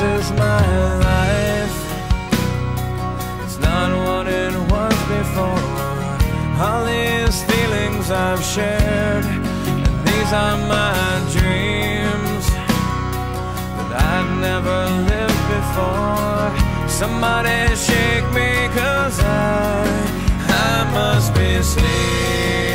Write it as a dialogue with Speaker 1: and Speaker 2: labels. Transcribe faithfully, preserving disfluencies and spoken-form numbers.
Speaker 1: is my life. It's not what it was before. All these feelings I've shared, and these are my dreams that I'd never lived before. Somebody shake me, 'cause I, I must be asleep.